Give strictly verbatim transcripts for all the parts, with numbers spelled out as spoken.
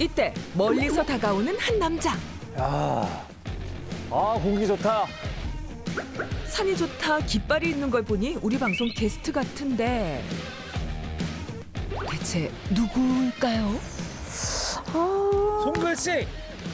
이때 멀리서 다가오는 한 남자. 야, 아 공기 좋다. 산이 좋다, 깃발이 있는 걸 보니 우리 방송 게스트 같은데 대체 누구일까요? 아... 송글 씨.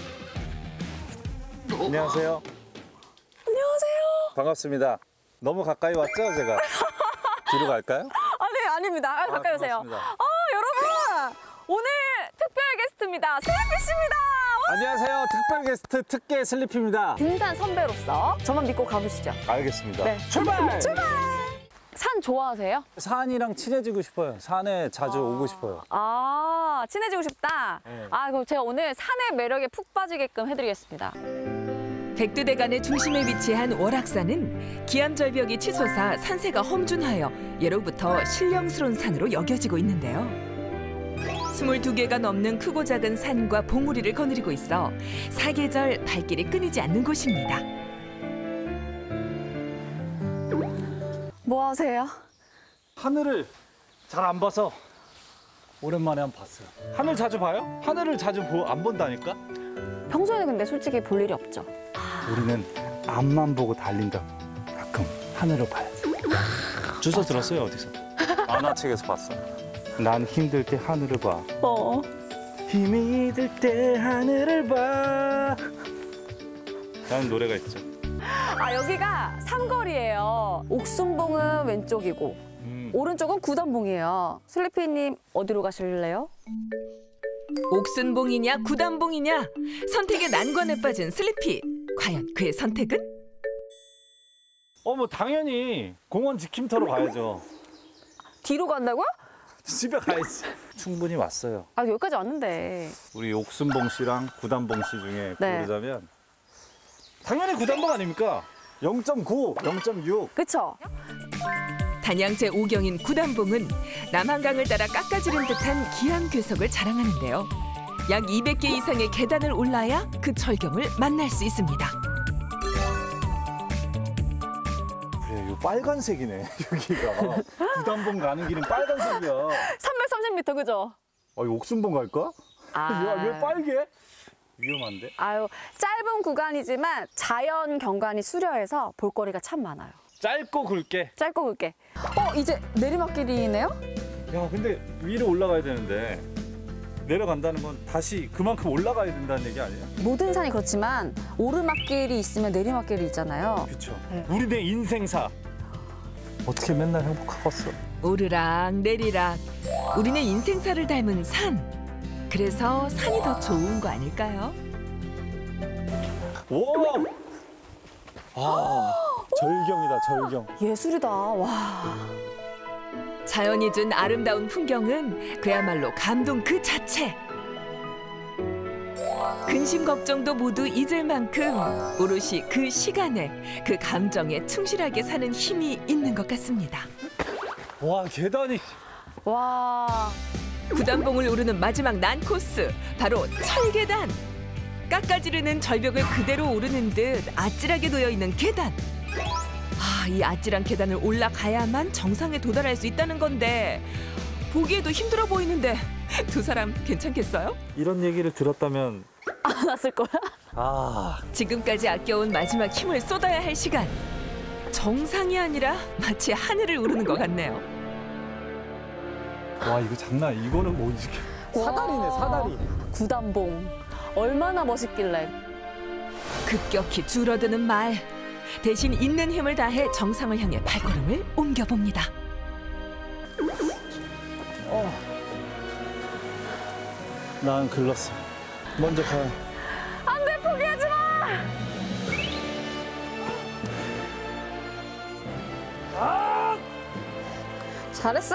안녕하세요. 안녕하세요. 반갑습니다. 너무 가까이 왔죠, 제가? 뒤로 갈까요? 아, 네, 아닙니다. 아, 가까이 오세요. 반갑습니다. 어, 여러분, 오늘 특별 게스트입니다. 슬리피 씨입니다. 와! 안녕하세요. 특별 게스트 특계 슬리피입니다. 등산 선배로서 저만 믿고 가보시죠. 알겠습니다. 네. 출발! 출발! 산 좋아하세요? 산이랑 친해지고 싶어요. 산에 자주 아... 오고 싶어요. 아, 친해지고 싶다? 네. 아, 그럼 제가 오늘 산의 매력에 푹 빠지게끔 해드리겠습니다. 백두대간의 중심에 위치한 월악산은 기암절벽이 치솟아 산세가 험준하여 예로부터 신령스러운 산으로 여겨지고 있는데요. 스물두 개가 넘는 크고 작은 산과 봉우리를 거느리고 있어 사계절 발길이 끊이지 않는 곳입니다. 뭐 하세요? 하늘을 잘 안 봐서 오랜만에 한번 봤어요. 하늘 자주 봐요? 하늘을 자주 보, 안 본다니까? 평소에는 근데 솔직히 볼 일이 없죠. 우리는 앞만 보고 달린다. 가끔 하늘을 봐야지. 주소 들었어요, 어디서? 만화책에서 봤어. 난 힘들 때 하늘을 봐. 어. 힘이 들 때 하늘을 봐. 라는 노래가 있죠. 아, 여기가 삼거리예요. 옥순봉은 왼쪽이고 음. 오른쪽은 구단봉이에요. 슬리피님 어디로 가실래요? 옥순봉이냐 구단봉이냐 선택의 난관에 빠진 슬리피. 과연 그의 선택은? 어, 뭐 당연히 공원 지킴터로 가야죠. 뒤로 간다고요? 집에 가야지. 충분히 왔어요. 아, 여기까지 왔는데. 우리 옥순봉 씨랑 구단봉 씨 중에 네. 고르자면 당연히 구단봉 아닙니까? 영 점 구, 영 점 육. 그쵸? 단양제 오경인 구단봉은 남한강을 따라 깎아지른 듯한 기암 괴석을 자랑하는데요. 약 이백 개 이상의 계단을 올라야 그 절경을 만날 수 있습니다. 그래, 이거 빨간색이네, 여기가. 구단봉 가는 길은 빨간색이야. 삼백삼십 미터 그죠? 아, 이거 옥순봉 갈까? 아. 야, 왜 빨개? 위험한데? 아유, 짧은 구간이지만 자연 경관이 수려해서 볼거리가 참 많아요. 짧고 굵게. 짧고 굵게. 어, 이제 내리막길이네요? 야, 근데 위로 올라가야 되는데 내려간다는 건 다시 그만큼 올라가야 된다는 얘기 아니에요? 모든 산이 그렇지만 오르막길이 있으면 내리막길이 있잖아요. 그렇죠. 네. 우리네 인생사. 어떻게 맨날 행복하겠어? 오르락 내리락. 우리는 인생사를 닮은 산. 그래서 산이 더 좋은 거 아닐까요? 오! 아, 절경이다, 절경. 예술이다. 와. 자연이 준 아름다운 풍경은 그야말로 감동 그 자체. 근심 걱정도 모두 잊을 만큼 오롯이 그 시간에 그 감정에 충실하게 사는 힘이 있는 것 같습니다. 와, 계단이. 와. 구단봉을 오르는 마지막 난코스, 바로 철계단. 깎아지르는 절벽을 그대로 오르는 듯 아찔하게 놓여있는 계단. 아, 이 아찔한 계단을 올라가야만 정상에 도달할 수 있다는 건데 보기에도 힘들어 보이는데 두 사람 괜찮겠어요? 이런 얘기를 들었다면 안 왔을 거야? 아, 지금까지 아껴온 마지막 힘을 쏟아야 할 시간. 정상이 아니라 마치 하늘을 오르는 것 같네요. 와, 이거 장난 아니야. 이거는 뭐 이렇게 사다리네, 사다리. 구단봉. 얼마나 멋있길래. 급격히 줄어드는 말. 대신 있는 힘을 다해 정상을 향해 발걸음을 옮겨봅니다. 어. 난 글렀어. 먼저 가요. 안 돼, 포기하지 마! 아! 잘했어.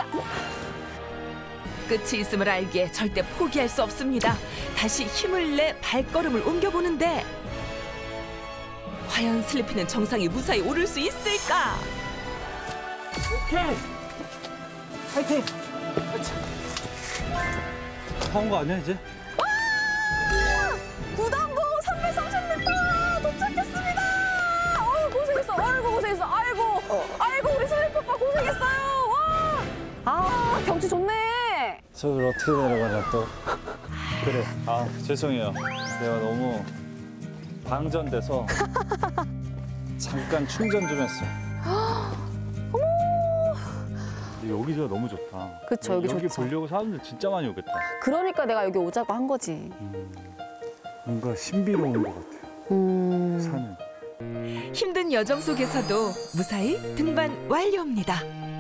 끝이 있음을 알기에 절대 포기할 수 없습니다. 다시 힘을 내 발걸음을 옮겨보는데 과연 슬리피는 정상에 무사히 오를 수 있을까? 오케이! 파이팅! 다온 거 아니야, 이제? 구단봉 삼백삼십 미터 도착했습니다. 아유, 고생했어. 아이고, 고생했어. 아이고, 어. 아이고, 우리 슬리피 오빠 고생했어요. 와. 아, 경치 좋네. 저걸 어떻게 내려가냐, 또. 그래. 아 죄송해요. 내가 너무 방전돼서 잠깐 충전 좀 했어. 여기가 너무 좋다. 그쵸, 여기 여기 좋죠. 보려고 사람들 진짜 많이 오겠다. 그러니까 내가 여기 오자고 한 거지. 음, 뭔가 신비로운 것 같아요. 음. 산은. 힘든 여정 속에서도 무사히 등반 완료입니다.